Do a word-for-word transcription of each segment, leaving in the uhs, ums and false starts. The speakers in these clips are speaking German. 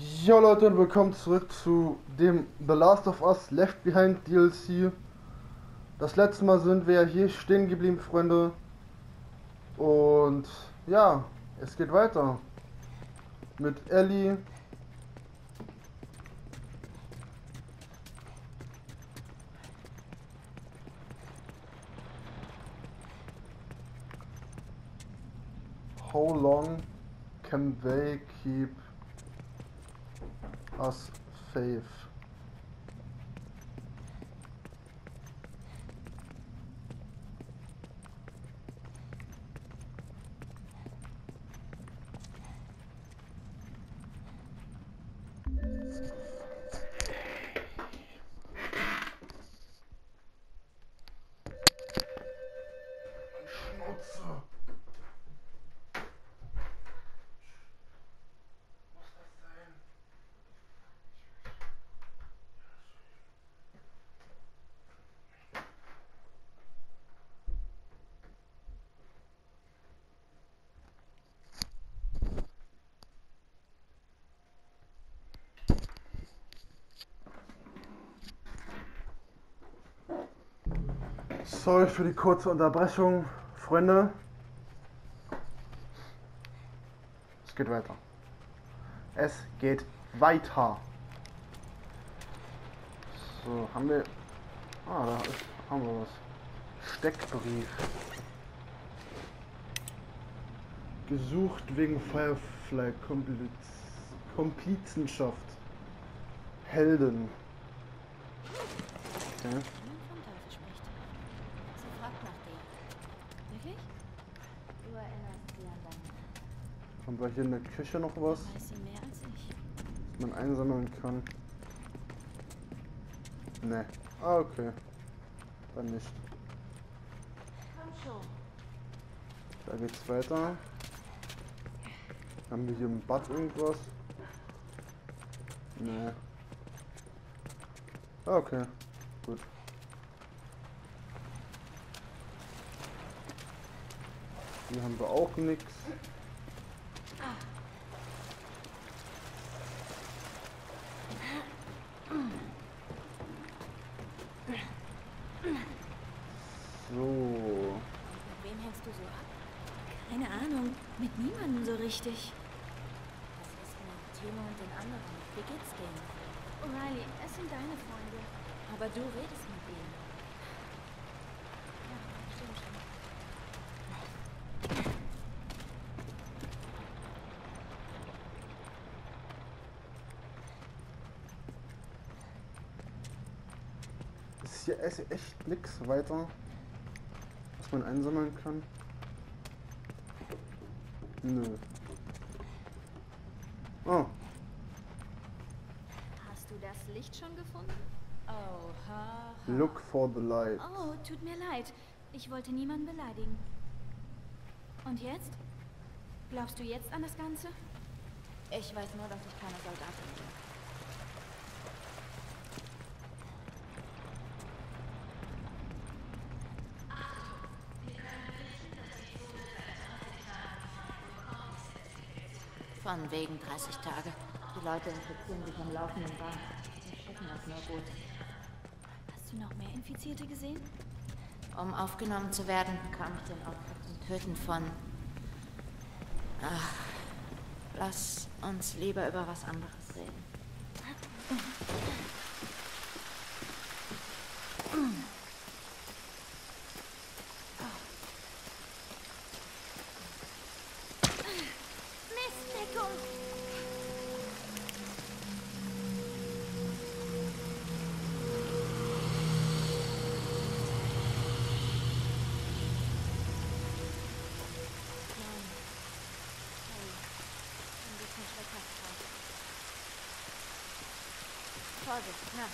Jo Leute und willkommen zurück zu dem The Last of Us Left Behind D L C. Das letzte Mal sind wir hier stehen geblieben, Freunde. Und ja, es geht weiter mit Ellie. How long can they keep us safe? Schnauze. Sorry für die kurze Unterbrechung, Freunde. Es geht weiter. Es geht weiter. So, haben wir... Ah, da ist, haben wir was. Steckbrief. Gesucht wegen Firefly Kompliz Komplizenschaft. Helden. Okay. Haben wir hier in der Küche noch was, Weiß sie mehr als ich. was man einsammeln kann? Ne. Ah, okay. Dann nicht. Komm schon. Da geht's weiter. Haben wir hier im Bad irgendwas? Ne. Ah, okay. Gut. Hier haben wir auch nichts. So. Mit wem hängst du so ab? Keine Ahnung. Mit niemandem so richtig. Was ist mit Timo und den anderen? Wie geht's denen? O'Reilly, es sind deine Freunde. Aber du redest mit ihnen. Ja, stimmt schon. Ist hier echt echt nix weiter, was man einsammeln kann? Nö. Oh, Hast du das Licht schon gefunden? Oh, ha, ha. look for the light. Oh, tut mir leid. Ich wollte niemanden beleidigen. Und jetzt? Glaubst du jetzt an das Ganze? Ich weiß nur, dass ich keine Soldatin bin. Von wegen dreißig Tage. Die Leute infizieren sich am laufenden Band. Wir schicken das nur gut. Hast du noch mehr Infizierte gesehen? Um aufgenommen zu werden, bekam ich den Auftrag zum Töten von... Ach, lass uns lieber über was anderes reden. Mistdeckung! Vorsicht, nass.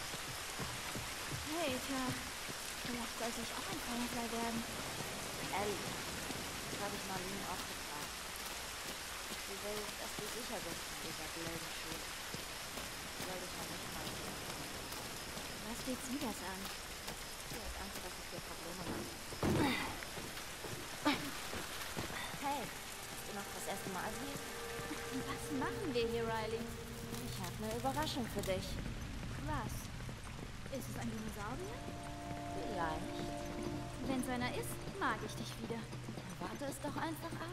Hey, tja. Vielleicht sollte ich auch ein Firefly werden. Ellie, das habe ich Marlene auch gefragt. Sie will, dass du sicher bist in dieser blöden Schule. Soll dich mal nicht mal sehen. Was geht sie das an? Sie hat Angst, dass ich dir Probleme mache. Hey, hast du noch das erste Mal hier? Was machen wir hier, Riley? Ich habe eine Überraschung für dich. Was? Ist es ein Dinosaurier? Vielleicht. Wenn es einer ist, mag ich dich wieder. Warte es doch einfach ab.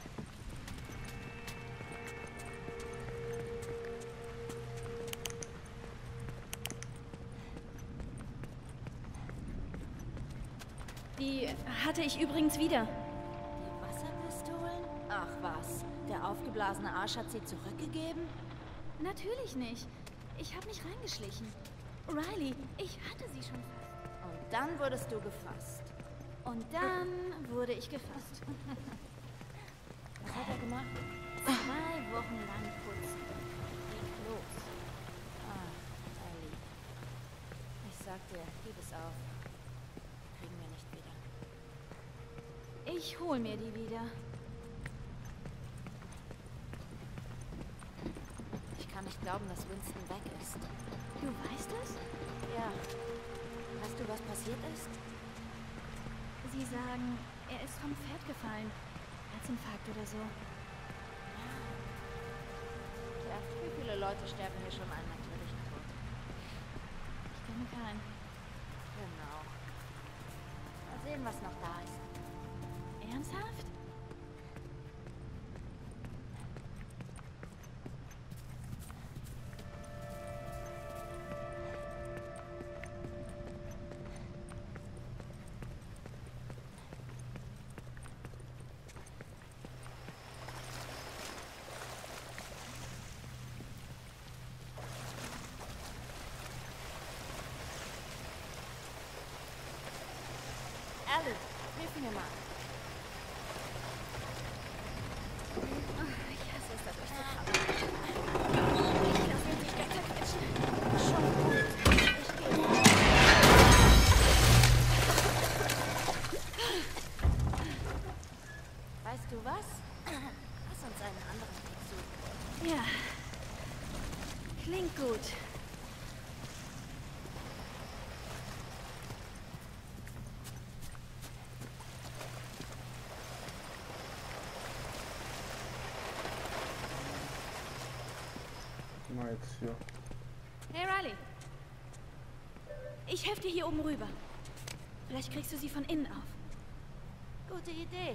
Die hatte ich übrigens wieder. Die Wasserpistolen? Ach was, der aufgeblasene Arsch hat sie zurückgegeben? Natürlich nicht. Ich habe mich reingeschlichen. Riley, ich hatte sie schon fast. Und dann wurdest du gefasst. Und dann wurde ich gefasst. Was hat er gemacht? Zwei Wochen lang putzen. Leg los. Ah, Ellie. Ich sag dir, gib es auf. Kriegen wir nicht wieder. Ich hol mir die wieder. Ich kann nicht glauben, dass Winston weg ist. Du weißt es? Ja. Weißt du, was passiert ist? Sie sagen, er ist vom Pferd gefallen. Herzinfarkt oder so. Ja, wie viele Leute sterben hier schon einen natürlichen Tod? Ich kenne keinen. Genau. Mal sehen, was noch da ist. Ernsthaft? Ellie, hilf mir mal. Ich hasse es, da durchzukrabbeln. Ich lasse ihn sich gleich zerquetschen. Schon gut. Ich gehe. Weißt du was? Lass uns einen anderen Weg suchen. Ja. Klingt gut. Na, jetzt hier. Hey Riley. Ich helfe dir hier oben rüber. Vielleicht kriegst du sie von innen auf. Gute Idee.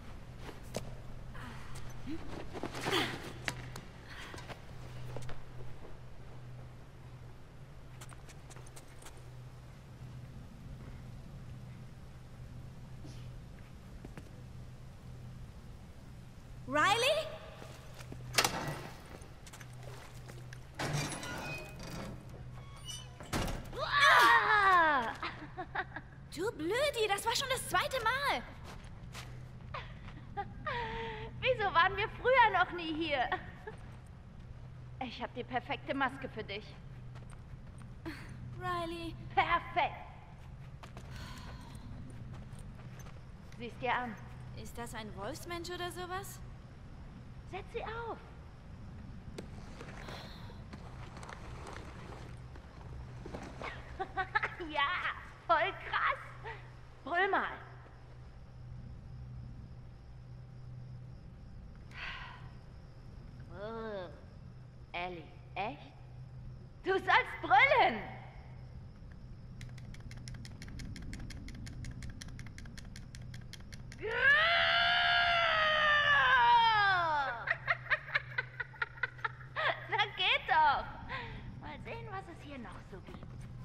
Riley? Du Blödi, das war schon das zweite Mal. Wieso waren wir früher noch nie hier? Ich habe die perfekte Maske für dich. Riley. Perfekt. Sieh's dir an. Ist das ein Wolfsmensch oder sowas? Setz sie auf. Ja, voll krass. Brüll mal. Oh, Ellie, echt? Du sollst brüllen. Na geht doch. Mal sehen, was es hier noch so gibt.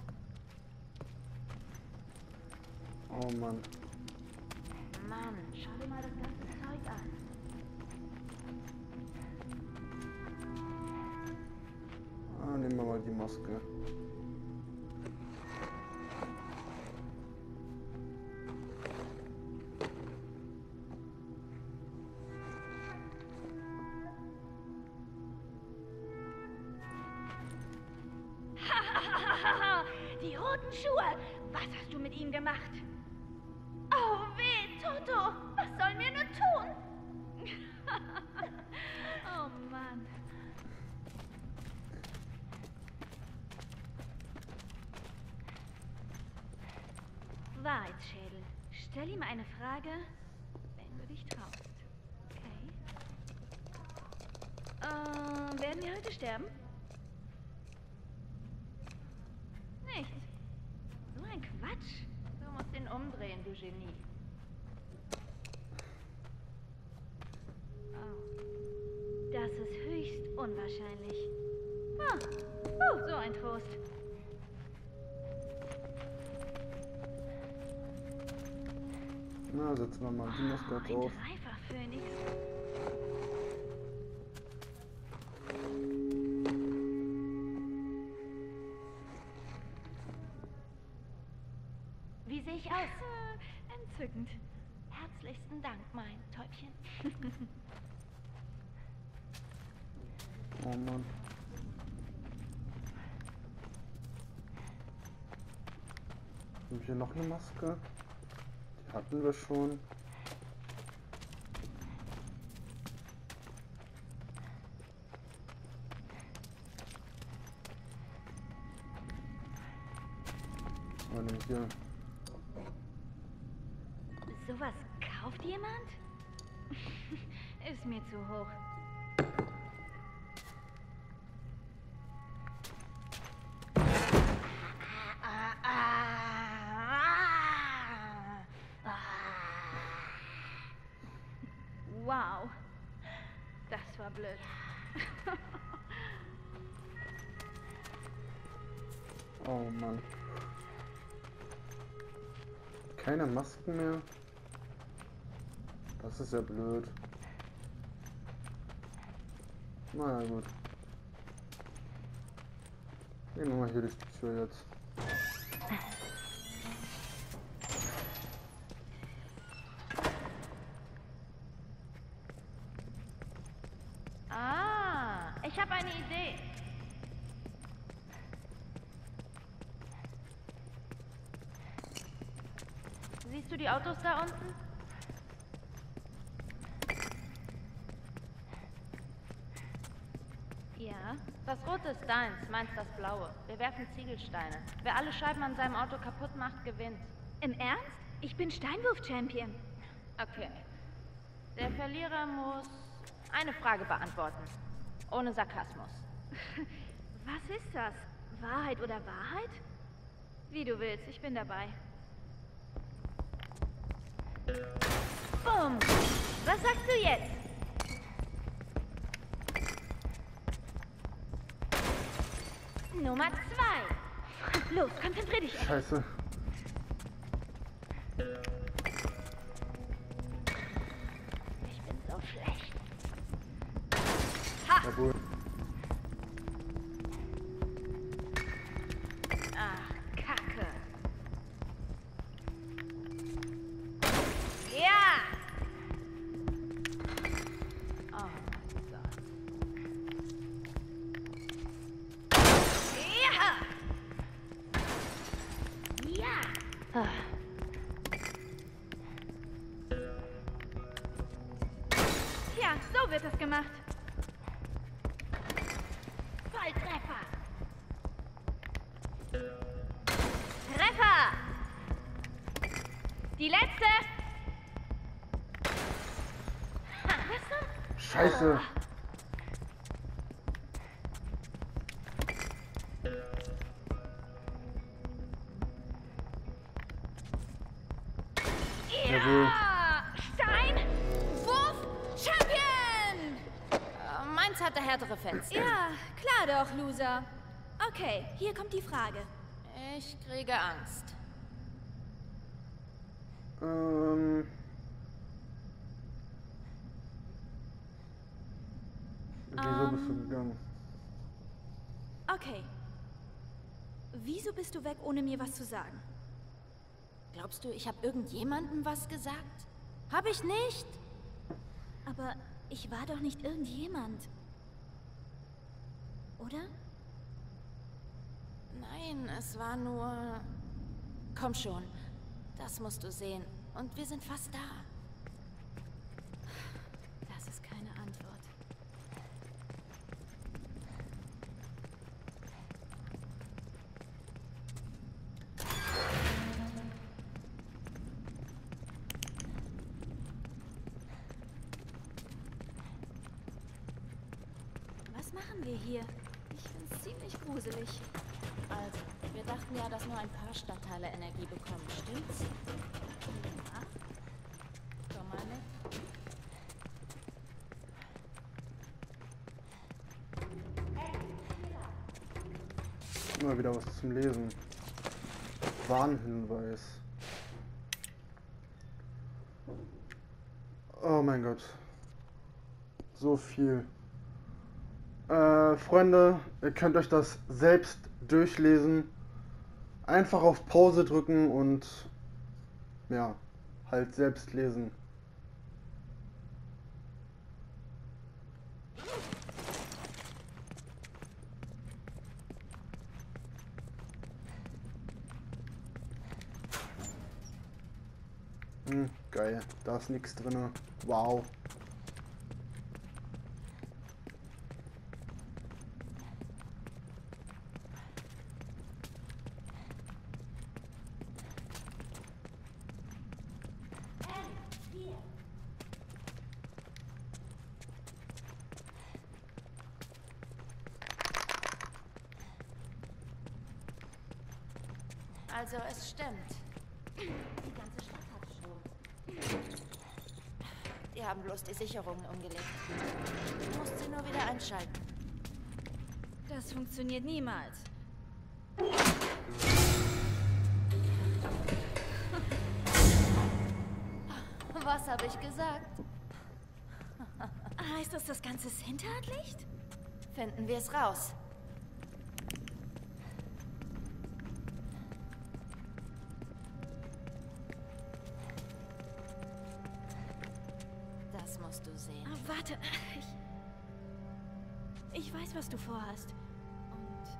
Oh Mann. Mann, schau dir mal das ganze Zeug an. Ah, nehmen wir mal die Maske. Die roten Schuhe. Was hast du mit ihnen gemacht? Oh weh, Toto. Was sollen wir nur tun? Oh Mann. Wahrheitsschädel. Stell ihm eine Frage, wenn du dich traust. Okay. Äh, werden wir heute sterben? umdrehen, du Genie. Oh. Das ist höchst unwahrscheinlich. Ah, oh, so ein Trost. Na, setzen wir mal die Maske Oh, jetzt ein auf. Dreifach-Phönix. Wie sehe ich aus? Entzückend. Herzlichsten Dank, mein Täubchen. Oh Mann. Haben wir hier noch eine Maske? Die hatten wir schon. Oh ne, hier. Sowas kauft jemand? Ist mir zu hoch. Wow, das war blöd. Oh Mann. Keine Masken mehr. Das ist ja blöd. Na ja, gut. Gehen wir mal hier durch die Tür jetzt. Ah, ich habe eine Idee. Siehst du die Autos da unten? Ja. Das Rote ist deins, meins das Blaue. Wir werfen Ziegelsteine. Wer alle Scheiben an seinem Auto kaputt macht, gewinnt. Im Ernst? Ich bin Steinwurf-Champion. Okay. Der Verlierer muss eine Frage beantworten. Ohne Sarkasmus. Was ist das? Wahrheit oder Wahrheit? Wie du willst, ich bin dabei. Bumm! Was sagst du jetzt? Nummer zwei. Los, konzentrier dich. Scheiße. Ich bin so schlecht. Jawohl. Ach, Kacke. Ja! Oh mein Gott. Ja! Ja! Ah. Ja, so wird das gemacht. Volltreffer! Treffer! Die letzte! Ha, was zum... Scheiße. Jawohl. Ja! Stein! Wurf! Champion! Äh, meins hatte härtere Fans. Ja, klar doch, Loser. Okay, hier kommt die Frage. Ich kriege Angst. Ähm. Wieso bist du gegangen? Okay. Wieso bist du weg, ohne mir was zu sagen? Glaubst du, ich habe irgendjemandem was gesagt? Hab ich nicht. Aber ich war doch nicht irgendjemand. Oder? Nein, es war nur... Komm schon, das musst du sehen. Und wir sind fast da. Das ist keine Antwort. Was machen wir hier? Ich find's ziemlich gruselig. Also, Wir dachten ja, dass nur ein paar Stadtteile Energie bekommen, stimmt's? Ja. Komm mal mit. Immer wieder was zum Lesen. Warnhinweis. Oh mein Gott. So viel. Äh, Freunde, ihr könnt euch das selbst durchlesen. Einfach auf Pause drücken und ja, halt selbst lesen. Hm, geil, da ist nichts drin. Wow. Also, es stimmt. Die ganze Stadt hat schon. Die haben bloß die Sicherungen umgelegt. Du musst sie nur wieder einschalten. Das funktioniert niemals. Was habe ich gesagt? Heißt das, das ganze Center hat Licht? Finden wir es raus. Das musst du sehen. Ah, warte, ich... Ich weiß, was du vorhast. Und...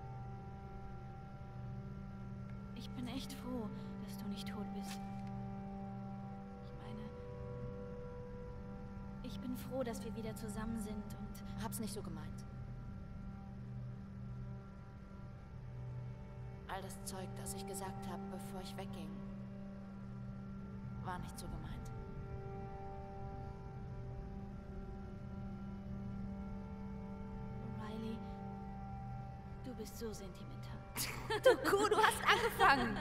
Ich bin echt froh, dass du nicht tot bist. Ich meine... Ich bin froh, dass wir wieder zusammen sind und... Hab's nicht so gemeint. All das Zeug, das ich gesagt habe, bevor ich wegging, war nicht so gemeint. Riley, du bist so sentimental. Du Kuh, du hast angefangen!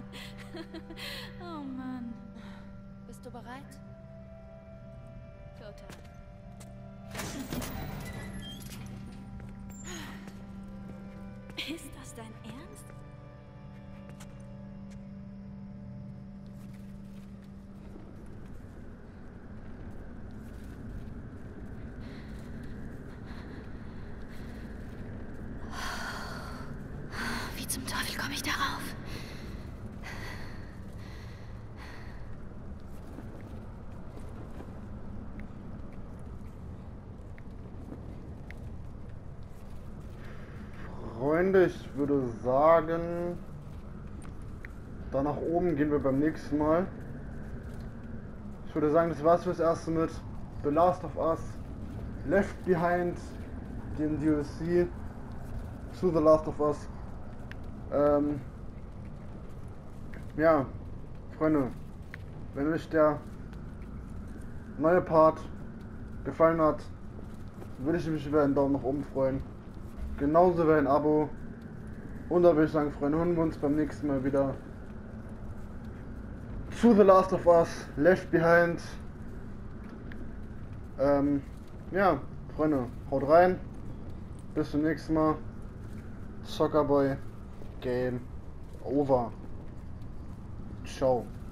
Oh Mann. Bist du bereit? Total. Ist das dein Ernst? Wie zum Teufel komme ich darauf? Freunde, ich würde sagen, da nach oben gehen wir beim nächsten Mal. Ich würde sagen, das war's fürs erste mit The Last of Us Left Behind, dem D L C zu The Last of Us. Ähm, ja, Freunde, wenn euch der neue Part gefallen hat, würde ich mich über einen Daumen nach oben freuen. Genauso wie ein Abo. Und da würde ich sagen, Freunde, hören wir uns beim nächsten Mal wieder zu The Last of Us Left Behind. Ähm, ja, Freunde, haut rein. Bis zum nächsten Mal. Soccerboy Game Over. Ciao.